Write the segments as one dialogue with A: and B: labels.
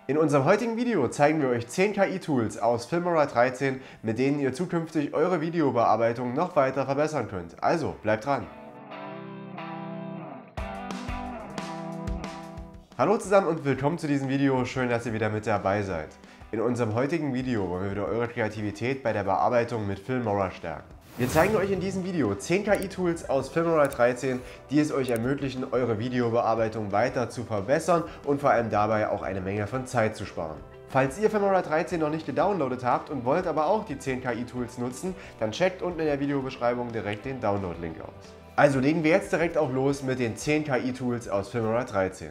A: In unserem heutigen Video zeigen wir euch 10 KI-Tools aus Filmora 13, mit denen ihr zukünftig eure Videobearbeitung noch weiter verbessern könnt. Also bleibt dran! Hallo zusammen und willkommen zu diesem Video, schön, dass ihr wieder mit dabei seid. In unserem heutigen Video wollen wir wieder eure Kreativität bei der Bearbeitung mit Filmora stärken. Wir zeigen euch in diesem Video 10 KI-Tools aus Filmora 13, die es euch ermöglichen, eure Videobearbeitung weiter zu verbessern und vor allem dabei auch eine Menge von Zeit zu sparen. Falls ihr Filmora 13 noch nicht gedownloadet habt und wollt aber auch die 10 KI-Tools nutzen, dann checkt unten in der Videobeschreibung direkt den Download-Link aus. Also legen wir jetzt direkt auch los mit den 10 KI-Tools aus Filmora 13.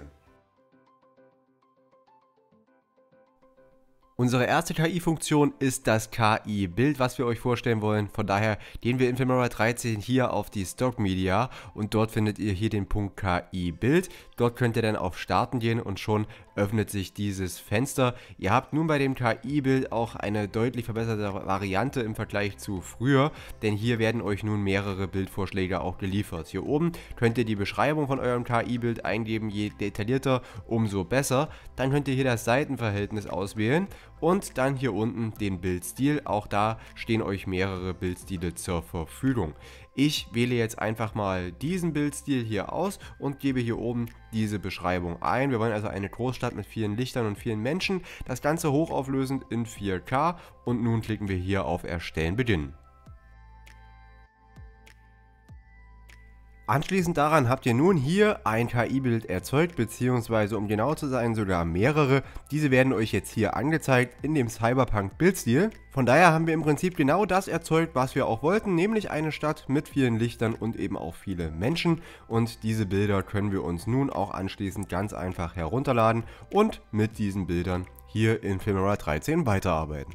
A: Unsere erste KI-Funktion ist das KI-Bild, was wir euch vorstellen wollen. Von daher gehen wir in Filmora 13 hier auf die Stock Media und dort findet ihr hier den Punkt KI-Bild. Dort könnt ihr dann auf Starten gehen und schon öffnet sich dieses Fenster. Ihr habt nun bei dem KI-Bild auch eine deutlich verbesserte Variante im Vergleich zu früher, denn hier werden euch nun mehrere Bildvorschläge auch geliefert. Hier oben könnt ihr die Beschreibung von eurem KI-Bild eingeben, je detaillierter, umso besser. Dann könnt ihr hier das Seitenverhältnis auswählen und dann hier unten den Bildstil. Auch da stehen euch mehrere Bildstile zur Verfügung. Ich wähle jetzt einfach mal diesen Bildstil hier aus und gebe hier oben diese Beschreibung ein. Wir wollen also eine Großstadt mit vielen Lichtern und vielen Menschen. Das Ganze hochauflösend in 4K und nun klicken wir hier auf Erstellen beginnen. Anschließend daran habt ihr nun hier ein KI-Bild erzeugt, beziehungsweise um genau zu sein sogar mehrere. Diese werden euch jetzt hier angezeigt in dem Cyberpunk-Bildstil. Von daher haben wir im Prinzip genau das erzeugt, was wir auch wollten, nämlich eine Stadt mit vielen Lichtern und eben auch viele Menschen. Und diese Bilder können wir uns nun auch anschließend ganz einfach herunterladen und mit diesen Bildern hier in Filmora 13 weiterarbeiten.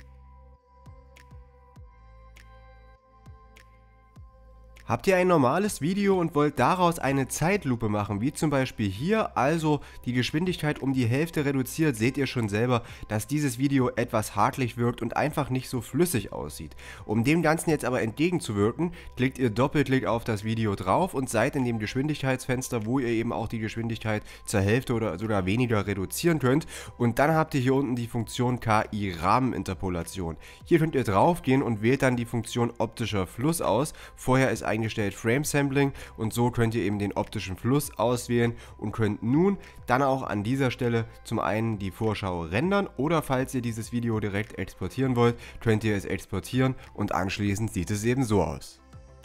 A: Habt ihr ein normales Video und wollt daraus eine Zeitlupe machen, wie zum Beispiel hier, also die Geschwindigkeit um die Hälfte reduziert, seht ihr schon selber, dass dieses Video etwas hakelig wirkt und einfach nicht so flüssig aussieht. Um dem Ganzen jetzt aber entgegenzuwirken, klickt ihr Doppelklick auf das Video drauf und seid in dem Geschwindigkeitsfenster, wo ihr eben auch die Geschwindigkeit zur Hälfte oder sogar weniger reduzieren könnt. Und dann habt ihr hier unten die Funktion KI-Rahmeninterpolation. Hier könnt ihr drauf gehen und wählt dann die Funktion optischer Fluss aus. Vorher ist eingestellt Frame Sampling und so könnt ihr eben den optischen Fluss auswählen und könnt nun dann auch an dieser Stelle zum einen die Vorschau rendern oder falls ihr dieses Video direkt exportieren wollt, könnt ihr es exportieren und anschließend sieht es eben so aus.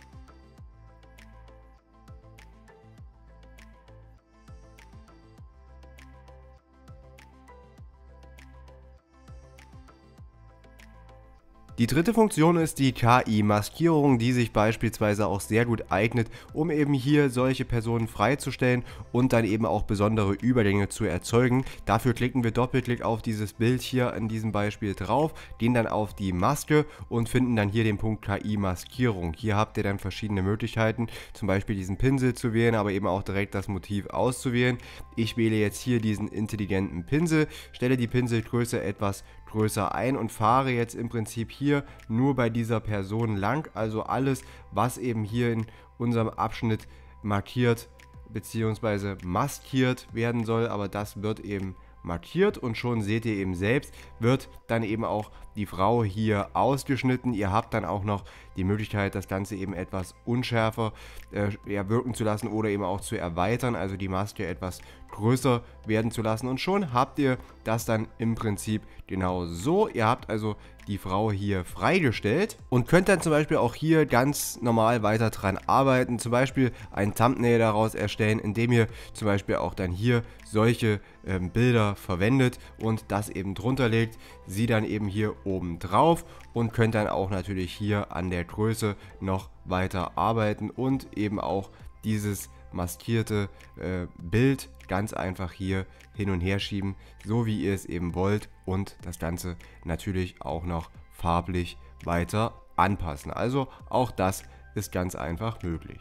A: Die dritte Funktion ist die KI-Maskierung, die sich beispielsweise auch sehr gut eignet, um eben hier solche Personen freizustellen und dann eben auch besondere Übergänge zu erzeugen. Dafür klicken wir Doppelklick auf dieses Bild hier in diesem Beispiel drauf, gehen dann auf die Maske und finden dann hier den Punkt KI-Maskierung. Hier habt ihr dann verschiedene Möglichkeiten, zum Beispiel diesen Pinsel zu wählen, aber eben auch direkt das Motiv auszuwählen. Ich wähle jetzt hier diesen intelligenten Pinsel, stelle die Pinselgröße etwas größer ein und fahre jetzt im Prinzip hier nur bei dieser Person lang, also alles, was eben hier in unserem Abschnitt markiert bzw. maskiert werden soll, aber das wird eben markiert und schon seht ihr eben selbst, wird dann eben auch die Frau hier ausgeschnitten. Ihr habt dann auch noch die Möglichkeit, das Ganze eben etwas unschärfer wirken zu lassen oder eben auch zu erweitern, also die Maske etwas größer werden zu lassen und schon habt ihr das dann im Prinzip genau so. Ihr habt also die Frau hier freigestellt und könnt dann zum Beispiel auch hier ganz normal weiter dran arbeiten, zum Beispiel ein Thumbnail daraus erstellen, indem ihr zum Beispiel auch dann hier solche Bilder verwendet und das eben drunter legt, sie dann eben hier oben drauf und könnt dann auch natürlich hier an der Größe noch weiter arbeiten und eben auch dieses maskierte Bild ganz einfach hier hin und her schieben, so wie ihr es eben wollt und das Ganze natürlich auch noch farblich weiter anpassen. Also auch das ist ganz einfach möglich.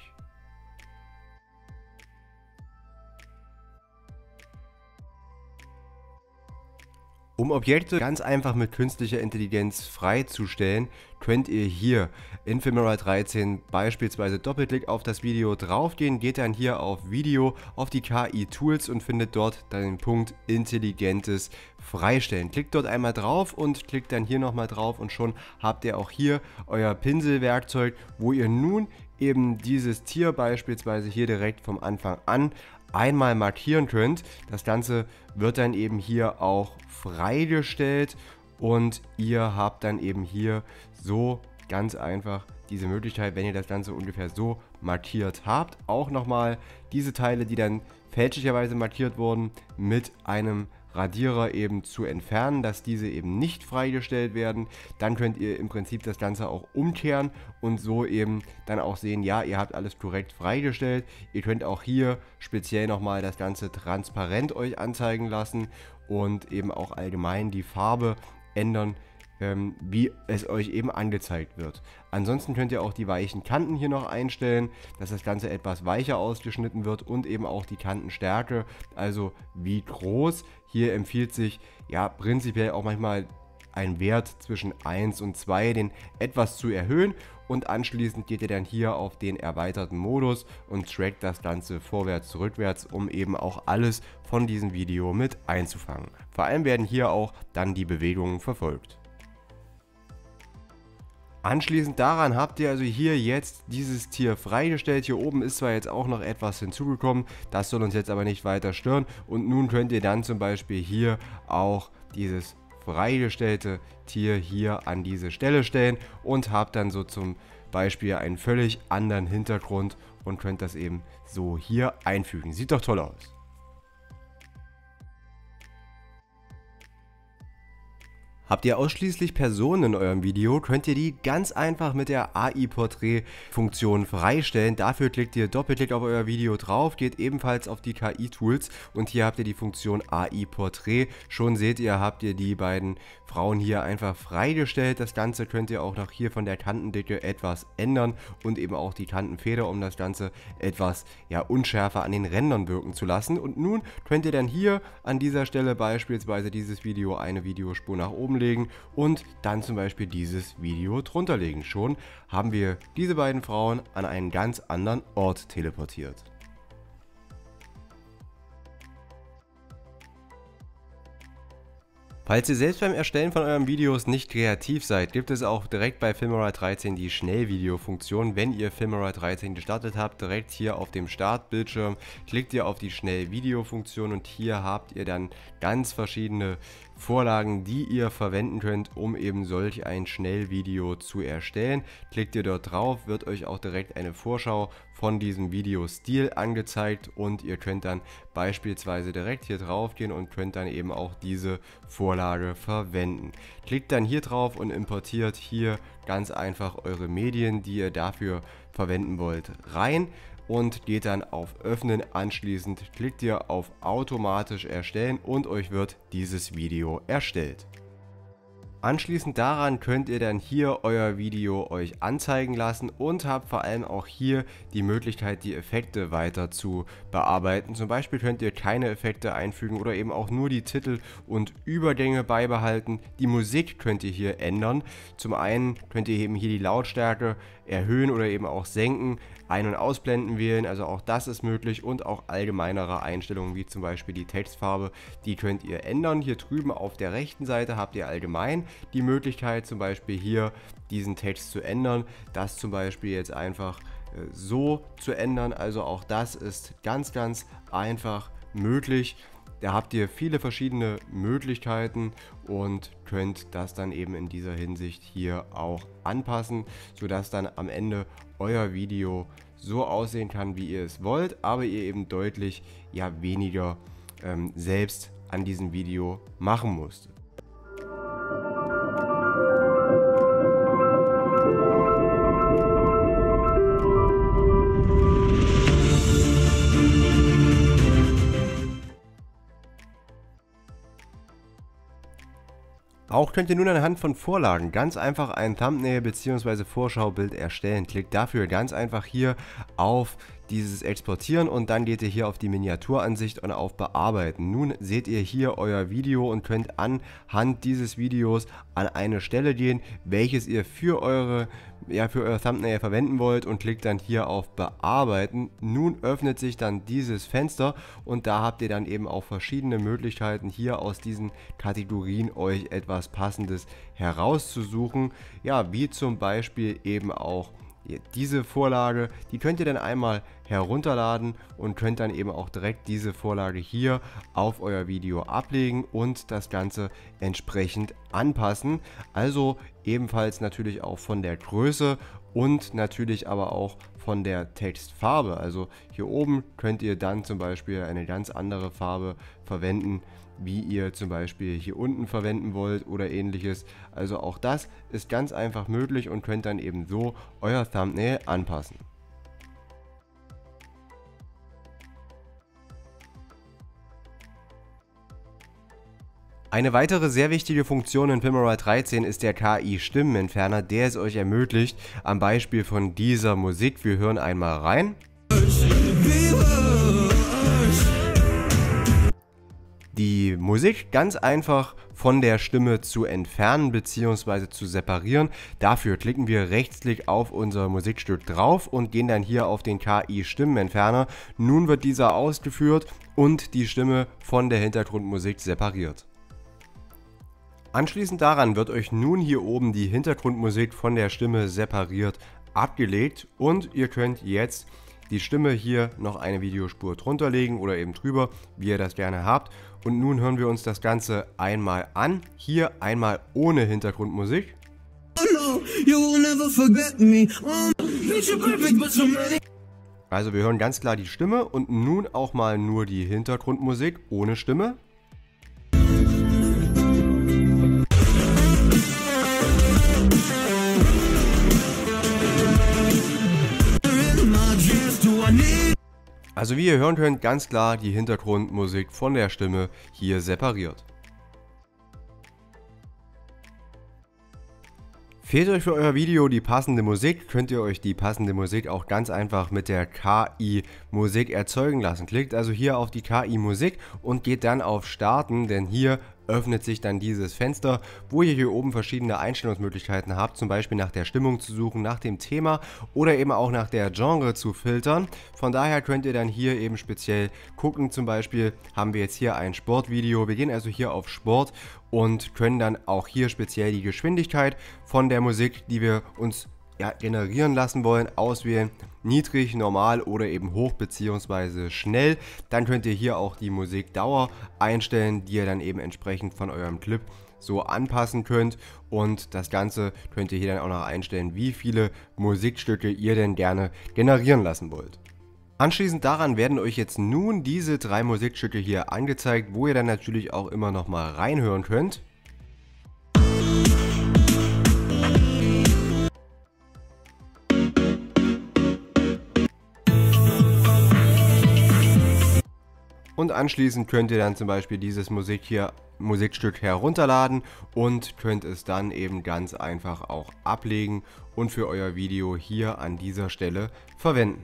A: Um Objekte ganz einfach mit künstlicher Intelligenz freizustellen, könnt ihr hier in Filmora 13 beispielsweise Doppelklick auf das Video draufgehen, geht dann hier auf Video, auf die KI Tools und findet dort dann den Punkt Intelligentes Freistellen. Klickt dort einmal drauf und klickt dann hier nochmal drauf und schon habt ihr auch hier euer Pinselwerkzeug, wo ihr nun eben dieses Tier beispielsweise hier direkt vom Anfang an einmal markieren könnt. Das Ganze wird dann eben hier auch freigestellt und ihr habt dann eben hier so ganz einfach diese Möglichkeit, wenn ihr das Ganze ungefähr so markiert habt, auch nochmal diese Teile, die dann fälschlicherweise markiert wurden, mit einem Radierer eben zu entfernen, dass diese eben nicht freigestellt werden. Dann könnt ihr im Prinzip das Ganze auch umkehren und so eben dann auch sehen, ja, ihr habt alles korrekt freigestellt. Ihr könnt auch hier speziell nochmal das Ganze transparent euch anzeigen lassen und eben auch allgemein die Farbe ändern, wie es euch eben angezeigt wird. Ansonsten könnt ihr auch die weichen Kanten hier noch einstellen, dass das Ganze etwas weicher ausgeschnitten wird und eben auch die Kantenstärke, also wie groß. Hier empfiehlt sich ja prinzipiell auch manchmal ein Wert zwischen 1 und 2, den etwas zu erhöhen und anschließend geht ihr dann hier auf den erweiterten Modus und trackt das Ganze vorwärts, rückwärts, um eben auch alles von diesem Video mit einzufangen. Vor allem werden hier auch dann die Bewegungen verfolgt. Anschließend daran habt ihr also hier jetzt dieses Tier freigestellt. Hier oben ist zwar jetzt auch noch etwas hinzugekommen, das soll uns jetzt aber nicht weiter stören. Und nun könnt ihr dann zum Beispiel hier auch dieses freigestellte Tier hier an diese Stelle stellen und habt dann so zum Beispiel einen völlig anderen Hintergrund und könnt das eben so hier einfügen. Sieht doch toll aus. Habt ihr ausschließlich Personen in eurem Video, könnt ihr die ganz einfach mit der AI-Porträt-Funktion freistellen. Dafür klickt ihr Doppelklick auf euer Video drauf, geht ebenfalls auf die KI-Tools und hier habt ihr die Funktion AI-Porträt. Schon seht ihr, habt ihr die beiden Frauen hier einfach freigestellt. Das Ganze könnt ihr auch noch hier von der Kantendicke etwas ändern und eben auch die Kantenfeder, um das Ganze etwas unschärfer an den Rändern wirken zu lassen. Und nun könnt ihr dann hier an dieser Stelle beispielsweise dieses Video eine Videospur nach oben legen und dann zum Beispiel dieses Video drunter legen. Schon haben wir diese beiden Frauen an einen ganz anderen Ort teleportiert. Falls ihr selbst beim Erstellen von euren Videos nicht kreativ seid, gibt es auch direkt bei Filmora 13 die Schnellvideo-Funktion. Wenn ihr Filmora 13 gestartet habt, direkt hier auf dem Startbildschirm klickt ihr auf die Schnellvideo-Funktion und hier habt ihr dann ganz verschiedene Vorlagen, die ihr verwenden könnt, um eben solch ein Schnellvideo zu erstellen. Klickt ihr dort drauf, wird euch auch direkt eine Vorschau von diesem Videostil angezeigt und ihr könnt dann beispielsweise direkt hier drauf gehen und könnt dann eben auch diese Vorlage verwenden. Klickt dann hier drauf und importiert hier ganz einfach eure Medien, die ihr dafür verwenden wollt, rein und geht dann auf Öffnen. Anschließend klickt ihr auf Automatisch erstellen und euch wird dieses Video erstellt. Anschließend daran könnt ihr dann hier euer Video euch anzeigen lassen und habt vor allem auch hier die Möglichkeit, die Effekte weiter zu bearbeiten. Zum Beispiel könnt ihr keine Effekte einfügen oder eben auch nur die Titel und Übergänge beibehalten. Die Musik könnt ihr hier ändern. Zum einen könnt ihr eben hier die Lautstärke erhöhen oder eben auch senken, Ein- und Ausblenden wählen, also auch das ist möglich und auch allgemeinere Einstellungen wie zum Beispiel die Textfarbe, die könnt ihr ändern. Hier drüben auf der rechten Seite habt ihr allgemein die Möglichkeit zum Beispiel hier diesen Text zu ändern, das zum Beispiel jetzt einfach so zu ändern, also auch das ist ganz einfach möglich. Da habt ihr viele verschiedene Möglichkeiten und könnt das dann eben in dieser Hinsicht hier auch anpassen, sodass dann am Ende euer Video so aussehen kann, wie ihr es wollt, aber ihr eben deutlich weniger selbst an diesem Video machen musstet. Auch könnt ihr nun anhand von Vorlagen ganz einfach ein Thumbnail bzw. Vorschaubild erstellen. Klickt dafür ganz einfach hier auf dieses exportieren und dann geht ihr hier auf die Miniaturansicht und auf Bearbeiten. Nun seht ihr hier euer Video und könnt anhand dieses Videos an eine Stelle gehen, welches ihr für euer Thumbnail verwenden wollt und klickt dann hier auf Bearbeiten. Nun öffnet sich dann dieses Fenster und da habt ihr dann eben auch verschiedene Möglichkeiten, hier aus diesen Kategorien euch etwas Passendes herauszusuchen. Ja, wie zum Beispiel eben auch diese Vorlage, die könnt ihr dann einmal herunterladen und könnt dann eben auch direkt diese Vorlage hier auf euer Video ablegen und das Ganze entsprechend anpassen. Also ebenfalls natürlich auch von der Größe und natürlich aber auch von der Textfarbe. Also hier oben könnt ihr dann zum Beispiel eine ganz andere Farbe verwenden, wie ihr zum Beispiel hier unten verwenden wollt oder ähnliches. Also auch das ist ganz einfach möglich und könnt dann eben so euer Thumbnail anpassen. Eine weitere sehr wichtige Funktion in Filmora 13 ist der KI-Stimmenentferner, der es euch ermöglicht, am Beispiel von dieser Musik, wir hören einmal rein, die Musik ganz einfach von der Stimme zu entfernen bzw. zu separieren. Dafür klicken wir Rechtsklick auf unser Musikstück drauf und gehen dann hier auf den KI-Stimmenentferner. Nun wird dieser ausgeführt und die Stimme von der Hintergrundmusik separiert. Anschließend daran wird euch nun hier oben die Hintergrundmusik von der Stimme separiert abgelegt und ihr könnt jetzt die Stimme hier noch eine Videospur drunter legen oder eben drüber, wie ihr das gerne habt. Und nun hören wir uns das Ganze einmal an. Hier einmal ohne Hintergrundmusik. Also wir hören ganz klar die Stimme und nun auch mal nur die Hintergrundmusik ohne Stimme. Also wie ihr hören könnt, ganz klar die Hintergrundmusik von der Stimme hier separiert. Fehlt euch für euer Video die passende Musik, könnt ihr euch die passende Musik auch ganz einfach mit der KI-Musik erzeugen lassen. Klickt also hier auf die KI-Musik und geht dann auf Starten, denn hier öffnet sich dann dieses Fenster, wo ihr hier oben verschiedene Einstellungsmöglichkeiten habt, zum Beispiel nach der Stimmung zu suchen, nach dem Thema oder eben auch nach der Genre zu filtern. Von daher könnt ihr dann hier eben speziell gucken, zum Beispiel haben wir jetzt hier ein Sportvideo, wir gehen also hier auf Sport und können dann auch hier speziell die Geschwindigkeit von der Musik, die wir uns generieren lassen wollen, auswählen, niedrig, normal oder eben hoch bzw. schnell. Dann könnt ihr hier auch die Musikdauer einstellen, die ihr dann eben entsprechend von eurem Clip so anpassen könnt und das Ganze könnt ihr hier dann auch noch einstellen, wie viele Musikstücke ihr denn gerne generieren lassen wollt. Anschließend daran werden euch jetzt nun diese 3 Musikstücke hier angezeigt, wo ihr dann natürlich auch immer noch mal reinhören könnt. Und anschließend könnt ihr dann zum Beispiel dieses Musikstück herunterladen und könnt es dann eben ganz einfach auch ablegen und für euer Video hier an dieser Stelle verwenden.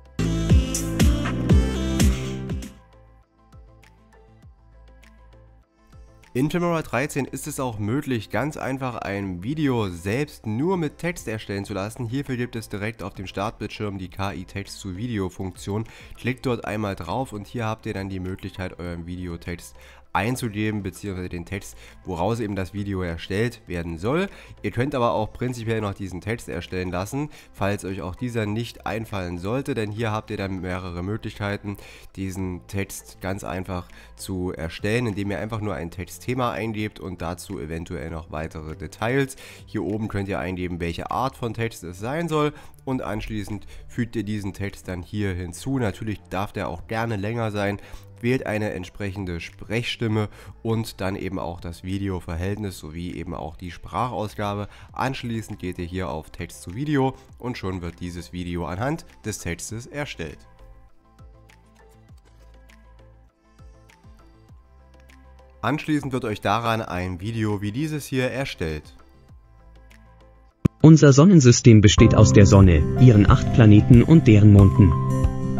A: In Filmora 13 ist es auch möglich, ganz einfach ein Video selbst nur mit Text erstellen zu lassen. Hierfür gibt es direkt auf dem Startbildschirm die KI Text-zu-Video-Funktion. Klickt dort einmal drauf und hier habt ihr dann die Möglichkeit, euren Videotext einzugeben, beziehungsweise den Text, woraus eben das Video erstellt werden soll. Ihr könnt aber auch prinzipiell noch diesen Text erstellen lassen, falls euch auch dieser nicht einfallen sollte, denn hier habt ihr dann mehrere Möglichkeiten, diesen Text ganz einfach zu erstellen, indem ihr einfach nur ein Textthema eingebt und dazu eventuell noch weitere Details. Hier oben könnt ihr eingeben, welche Art von Text es sein soll und anschließend fügt ihr diesen Text dann hier hinzu. Natürlich darf der auch gerne länger sein. Wählt eine entsprechende Sprechstimme und dann eben auch das Videoverhältnis sowie eben auch die Sprachausgabe. Anschließend geht ihr hier auf Text zu Video und schon wird dieses Video anhand des Textes erstellt. Anschließend wird euch daran ein Video wie dieses hier erstellt.
B: Unser Sonnensystem besteht aus der Sonne, ihren 8 Planeten und deren Monden.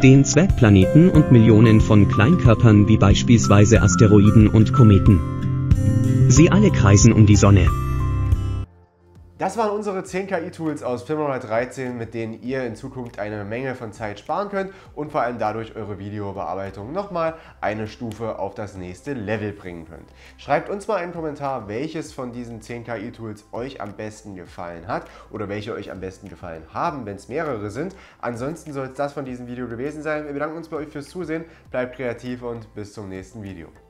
B: den Zwergplaneten und Millionen von Kleinkörpern wie beispielsweise Asteroiden und Kometen. Sie alle kreisen um die Sonne.
A: Das waren unsere 10 KI-Tools aus Filmora 13, mit denen ihr in Zukunft eine Menge von Zeit sparen könnt und vor allem dadurch eure Videobearbeitung nochmal eine Stufe auf das nächste Level bringen könnt. Schreibt uns mal einen Kommentar, welches von diesen 10 KI-Tools euch am besten gefallen hat oder welche euch am besten gefallen haben, wenn es mehrere sind. Ansonsten soll es das von diesem Video gewesen sein. Wir bedanken uns bei euch fürs Zusehen, bleibt kreativ und bis zum nächsten Video.